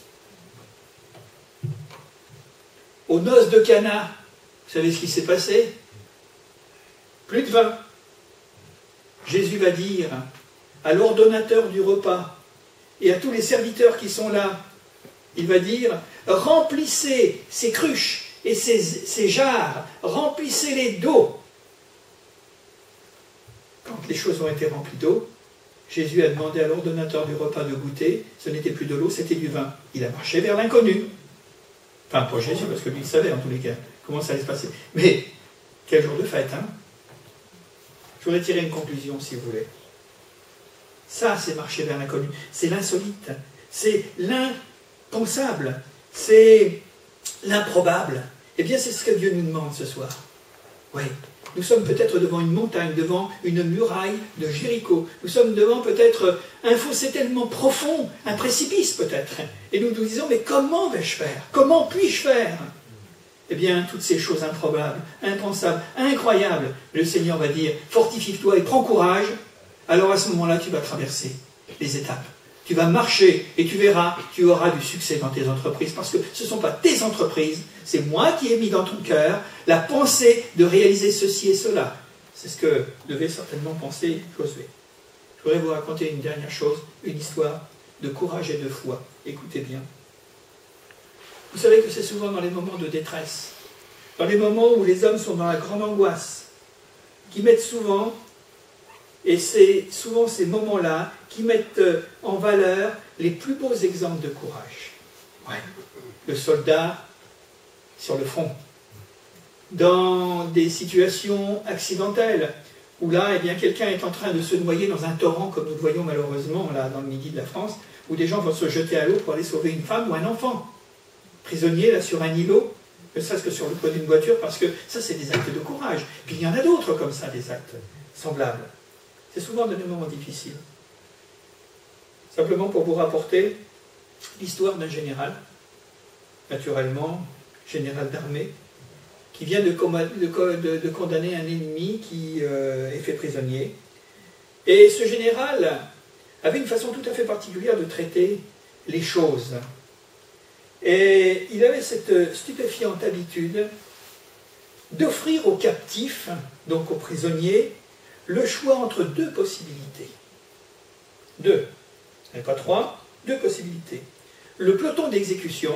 Aux noces de Cana, vous savez ce qui s'est passé? Plus de vin. Jésus va dire à l'ordonnateur du repas et à tous les serviteurs qui sont là, il va dire, remplissez ces cruches et ces, ces jarres, remplissez-les d'eau. Quand les choses ont été remplies d'eau, Jésus a demandé à l'ordonnateur du repas de goûter, ce n'était plus de l'eau, c'était du vin. Il a marché vers l'inconnu. Enfin, pas Jésus, parce que lui, il savait en tous les cas comment ça allait se passer. Mais, quel jour de fête, hein? Je voudrais tirer une conclusion, si vous voulez. Ça, c'est marcher vers l'inconnu. C'est l'insolite. C'est l'impensable. C'est l'improbable. Eh bien, c'est ce que Dieu nous demande ce soir. Oui. Nous sommes peut-être devant une montagne, devant une muraille de Jéricho. Nous sommes devant peut-être un fossé tellement profond, un précipice peut-être. Et nous nous disons, mais comment vais-je faire? Comment puis-je faire? Eh bien, toutes ces choses improbables, impensables, incroyables, le Seigneur va dire, fortifie-toi et prends courage. Alors à ce moment-là, tu vas traverser les étapes. Tu vas marcher et tu verras, tu auras du succès dans tes entreprises, parce que ce ne sont pas tes entreprises, c'est moi qui ai mis dans ton cœur la pensée de réaliser ceci et cela. C'est ce que devait certainement penser Josué. Je voudrais vous raconter une dernière chose, une histoire de courage et de foi. Écoutez bien. Vous savez que c'est souvent dans les moments de détresse, dans les moments où les hommes sont dans la grande angoisse, qui mettent souvent, et c'est souvent ces moments-là, qui mettent en valeur les plus beaux exemples de courage. Ouais. Le soldat sur le front. Dans des situations accidentelles, où là, eh bien, quelqu'un est en train de se noyer dans un torrent, comme nous le voyons malheureusement là dans le midi de la France, où des gens vont se jeter à l'eau pour aller sauver une femme ou un enfant. Prisonnier là sur un îlot, ne serait-ce que sur le toit d'une voiture, parce que ça c'est des actes de courage. Puis il y en a d'autres comme ça, des actes semblables. C'est souvent dans des moments difficiles. Simplement pour vous rapporter l'histoire d'un général, naturellement, général d'armée, qui vient de, de, de, de condamner un ennemi qui euh, est fait prisonnier. Et ce général avait une façon tout à fait particulière de traiter les choses. Et il avait cette stupéfiante habitude d'offrir aux captifs, donc aux prisonniers, le choix entre deux possibilités. Deux, et pas trois, deux possibilités. Le peloton d'exécution,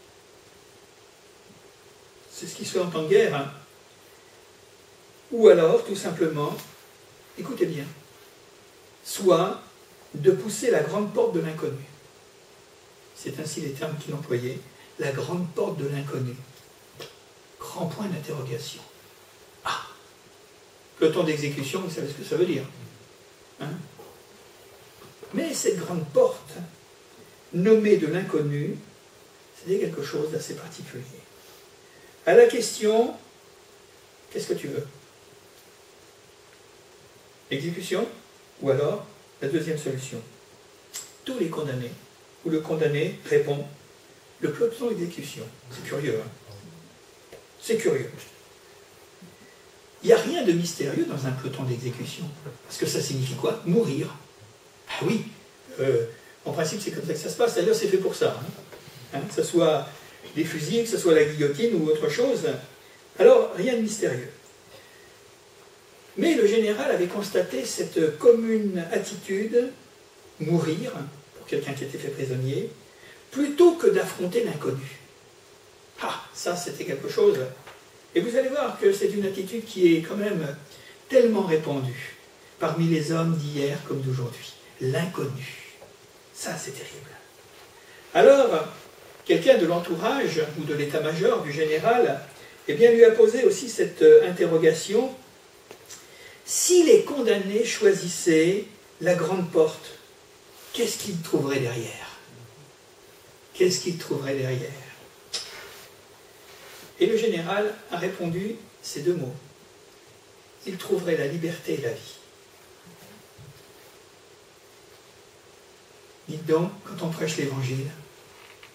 c'est ce qui se fait en temps de guerre, hein. Ou alors, tout simplement, écoutez bien, soit de pousser la grande porte de l'inconnu. C'est ainsi les termes qu'il employait, la grande porte de l'inconnu. Grand point d'interrogation. Ah, peloton d'exécution, vous savez ce que ça veut dire, hein? Mais cette grande porte, nommée de l'inconnu, c'était quelque chose d'assez particulier. À la question, qu'est-ce que tu veux? Exécution? Ou alors, la deuxième solution. Tous les condamnés, où le condamné répond, le peloton d'exécution. C'est curieux, hein? C'est curieux. Il n'y a rien de mystérieux dans un peloton d'exécution. Parce que ça signifie quoi? Mourir. Ah oui, euh, en principe c'est comme ça que ça se passe, d'ailleurs c'est fait pour ça, hein. Hein, que ce soit des fusils, que ce soit la guillotine ou autre chose. Alors, rien de mystérieux. Mais le général avait constaté cette commune attitude, mourir, pour quelqu'un qui était fait prisonnier, plutôt que d'affronter l'inconnu. Ah, ça c'était quelque chose. Et vous allez voir que c'est une attitude qui est quand même tellement répandue parmi les hommes d'hier comme d'aujourd'hui. L'inconnu. Ça, c'est terrible. Alors, quelqu'un de l'entourage ou de l'état-major du général, eh bien, lui a posé aussi cette interrogation. Si les condamnés choisissaient la grande porte, qu'est-ce qu'ils trouveraient derrière? Qu'est-ce qu'ils trouveraient derrière? Et le général a répondu ces deux mots. Il trouverait la liberté et la vie. Dites donc, quand on prêche l'Évangile,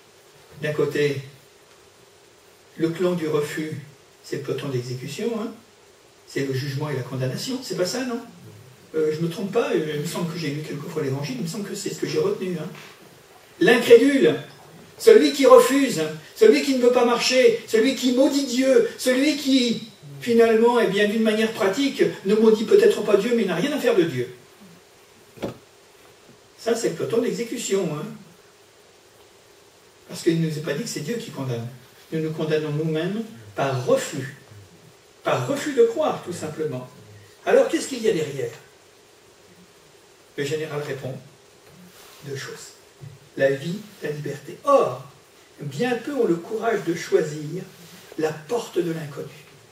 d'un côté, le clan du refus, c'est le peloton d'exécution, hein. C'est le jugement et la condamnation, c'est pas ça, non? euh, Je ne me trompe pas, il me semble que j'ai lu quelquefois l'évangile, il me semble que c'est ce que j'ai retenu. Hein. L'incrédule, celui qui refuse, celui qui ne veut pas marcher, celui qui maudit Dieu, celui qui, finalement, eh bien, d'une manière pratique, ne maudit peut-être pas Dieu, mais n'a rien à faire de Dieu. Ça, c'est le peloton d'exécution. Hein. Parce qu'il ne nous est pas dit que c'est Dieu qui condamne. Nous nous condamnons nous-mêmes par refus. Par refus de croire, tout simplement. Alors, qu'est-ce qu'il y a derrière? Le général répond deux choses. La vie, la liberté. Or, bien peu ont le courage de choisir la porte de l'inconnu.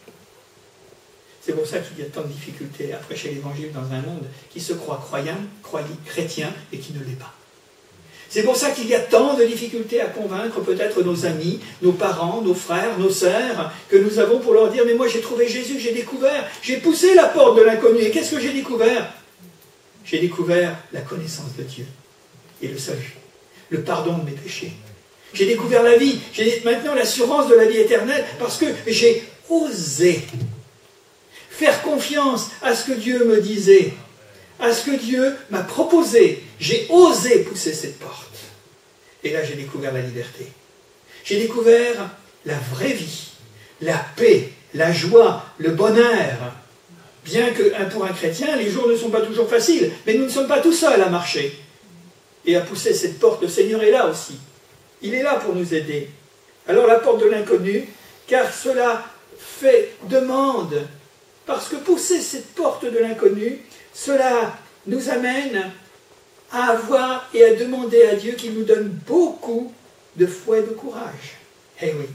C'est pour ça qu'il y a tant de difficultés à prêcher l'évangile dans un monde qui se croit croyant, croyant, chrétien et qui ne l'est pas. C'est pour ça qu'il y a tant de difficultés à convaincre peut-être nos amis, nos parents, nos frères, nos sœurs, que nous avons pour leur dire « Mais moi j'ai trouvé Jésus, j'ai découvert, j'ai poussé la porte de l'inconnu. Et qu'est-ce que j'ai découvert ?» J'ai découvert la connaissance de Dieu et le salut, le pardon de mes péchés. J'ai découvert la vie, j'ai maintenant l'assurance de la vie éternelle parce que j'ai osé faire confiance à ce que Dieu me disait, à ce que Dieu m'a proposé. J'ai osé pousser cette porte. Et là, j'ai découvert la liberté. J'ai découvert la vraie vie, la paix, la joie, le bonheur. Bien que pour un chrétien, les jours ne sont pas toujours faciles, mais nous ne sommes pas tout seuls à marcher et à pousser cette porte. Le Seigneur est là aussi. Il est là pour nous aider. Alors la porte de l'inconnu, car cela fait demande. Parce que pousser cette porte de l'inconnu, cela nous amène à avoir et à demander à Dieu qu'il nous donne beaucoup de foi et de courage. Eh oui.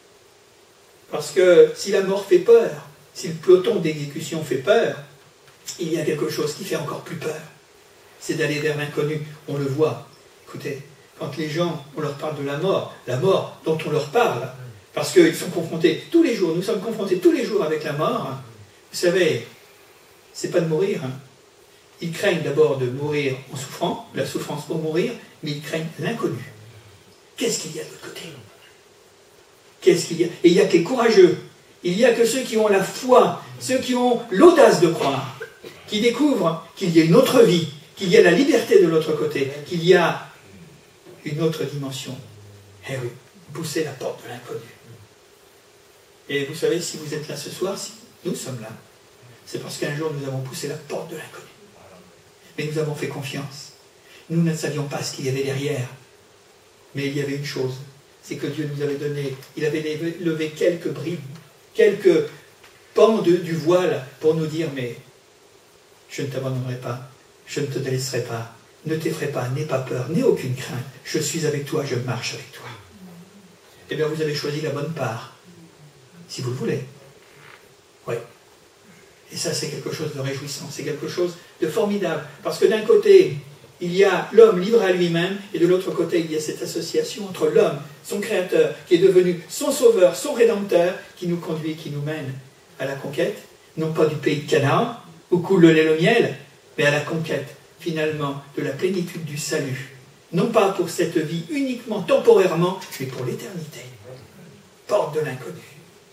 Parce que si la mort fait peur, si le peloton d'exécution fait peur, il y a quelque chose qui fait encore plus peur. C'est d'aller vers l'inconnu. On le voit. Écoutez, quand les gens, on leur parle de la mort, la mort dont on leur parle, parce qu'ils sont confrontés tous les jours, nous sommes confrontés tous les jours avec la mort. Vous savez, c'est pas de mourir. Hein. Ils craignent d'abord de mourir en souffrant, la souffrance pour mourir, mais ils craignent l'inconnu. Qu'est-ce qu'il y a de l'autre côté? Qu'est-ce qu'il y a? Et il n'y a que les courageux. Il n'y a que ceux qui ont la foi, ceux qui ont l'audace de croire, qui découvrent qu'il y a une autre vie, qu'il y a la liberté de l'autre côté, qu'il y a une autre dimension. Eh oui, poussez la porte de l'inconnu. Et vous savez, si vous êtes là ce soir, si nous sommes là, c'est parce qu'un jour nous avons poussé la porte de l'inconnu. Mais nous avons fait confiance. Nous ne savions pas ce qu'il y avait derrière. Mais il y avait une chose, c'est que Dieu nous avait donné, il avait levé quelques bribes, quelques pans de, du voile pour nous dire, mais je ne t'abandonnerai pas, je ne te délaisserai pas, ne t'effraie pas, n'aie pas peur, n'aie aucune crainte, je suis avec toi, je marche avec toi. Eh bien, vous avez choisi la bonne part, si vous le voulez. Oui. Et ça, c'est quelque chose de réjouissant, c'est quelque chose de formidable. Parce que d'un côté, il y a l'homme libre à lui-même, et de l'autre côté, il y a cette association entre l'homme, son créateur, qui est devenu son sauveur, son rédempteur, qui nous conduit, qui nous mène à la conquête, non pas du pays de Canaan, où coule le lait et le miel, mais à la conquête, finalement, de la plénitude du salut. Non pas pour cette vie uniquement temporairement, mais pour l'éternité. Porte de l'inconnu.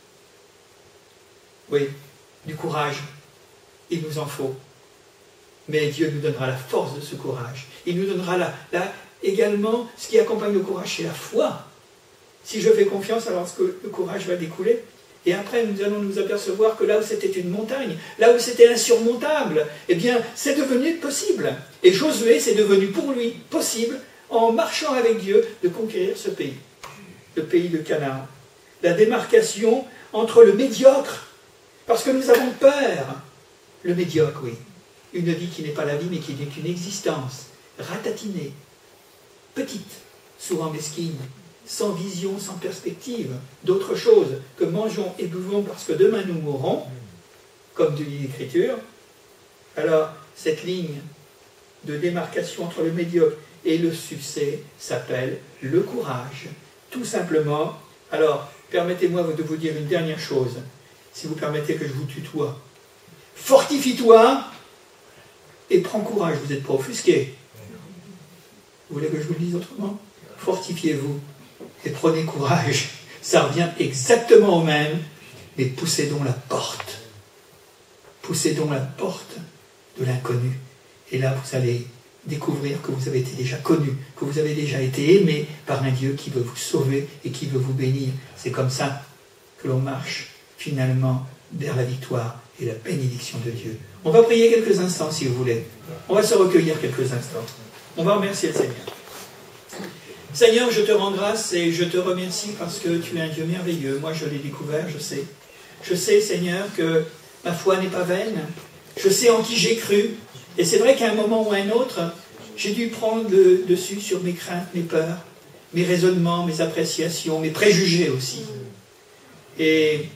Oui, du courage, il nous en faut. Mais Dieu nous donnera la force de ce courage. Il nous donnera la, la, également, ce qui accompagne le courage, c'est la foi. Si je fais confiance, alors que le courage va découler. Et après, nous allons nous apercevoir que là où c'était une montagne, là où c'était insurmontable, eh bien, c'est devenu possible. Et Josué, c'est devenu pour lui possible, en marchant avec Dieu, de conquérir ce pays, le pays de Canaan. La démarcation entre le médiocre, parce que nous avons peur, le médiocre, oui, une vie qui n'est pas la vie, mais qui n'est qu'une existence, ratatinée, petite, souvent mesquine, sans vision, sans perspective, d'autre chose que mangeons et buvons parce que demain nous mourrons, comme dit l'Écriture. Alors, cette ligne de démarcation entre le médiocre et le succès s'appelle le courage. Tout simplement. Alors, permettez-moi de vous dire une dernière chose, si vous permettez que je vous tutoie. Fortifie-toi et prends courage, vous n'êtes pas offusqué. Vous voulez que je vous le dise autrement? Fortifiez-vous. et prenez courage. Ça revient exactement au même, mais poussez donc la porte. Poussez donc la porte de l'inconnu. Et là, vous allez découvrir que vous avez été déjà connu, que vous avez déjà été aimé par un Dieu qui veut vous sauver et qui veut vous bénir. C'est comme ça que l'on marche finalement vers la victoire et la bénédiction de Dieu. On va prier quelques instants si vous voulez. On va se recueillir quelques instants. On va remercier le Seigneur. Seigneur, je te rends grâce et je te remercie parce que tu es un Dieu merveilleux. Moi, je l'ai découvert, je sais. Je sais, Seigneur, que ma foi n'est pas vaine. Je sais en qui j'ai cru. Et c'est vrai qu'à un moment ou à un autre, j'ai dû prendre le dessus sur mes craintes, mes peurs, mes raisonnements, mes appréciations, mes préjugés aussi. Et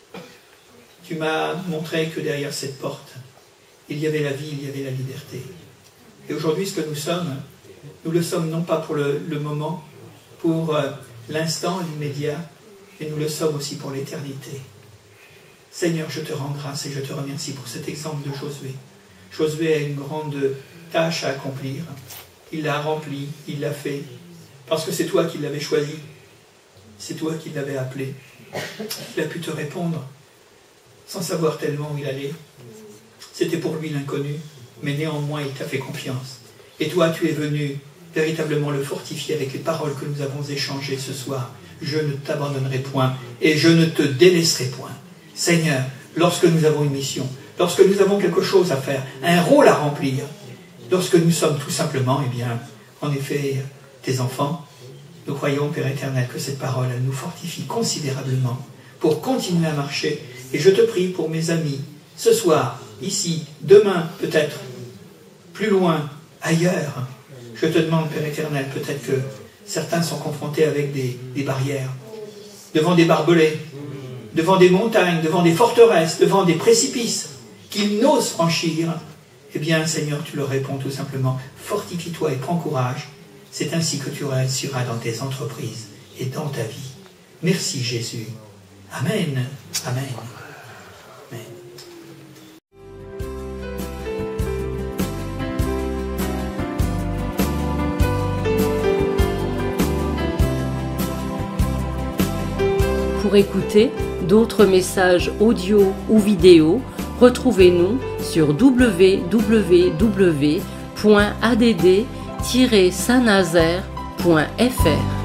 tu m'as montré que derrière cette porte, il y avait la vie, il y avait la liberté. Et aujourd'hui, ce que nous sommes, nous le sommes non pas pour le, le moment, pour euh, l'instant, l'immédiat, mais nous le sommes aussi pour l'éternité. Seigneur, je te rends grâce et je te remercie pour cet exemple de Josué. Josué a une grande tâche à accomplir. Il l'a remplie, il l'a fait, parce que c'est toi qui l'avais choisi, c'est toi qui l'avais appelé. Il a pu te répondre, sans savoir tellement où il allait. C'était pour lui l'inconnu, mais néanmoins il t'a fait confiance. Et toi, tu es venu véritablement le fortifier avec les paroles que nous avons échangées ce soir. Je ne t'abandonnerai point et je ne te délaisserai point. Seigneur, lorsque nous avons une mission, lorsque nous avons quelque chose à faire, un rôle à remplir, lorsque nous sommes tout simplement, eh bien, en effet, tes enfants, nous croyons, Père éternel, que cette parole, elle nous fortifie considérablement pour continuer à marcher. Et je te prie pour mes amis, ce soir, ici, demain, peut-être, plus loin, ailleurs. Je te demande, Père éternel, peut-être que certains sont confrontés avec des, des barrières, devant des barbelés, devant des montagnes, devant des forteresses, devant des précipices qu'ils n'osent franchir. Eh bien, Seigneur, tu leur réponds tout simplement, fortifie-toi et prends courage. C'est ainsi que tu réussiras dans tes entreprises et dans ta vie. Merci Jésus. Amen. Amen. Amen. Pour écouter d'autres messages audio ou vidéo, retrouvez-nous sur w w w point a d d tiret saint nazaire point f r.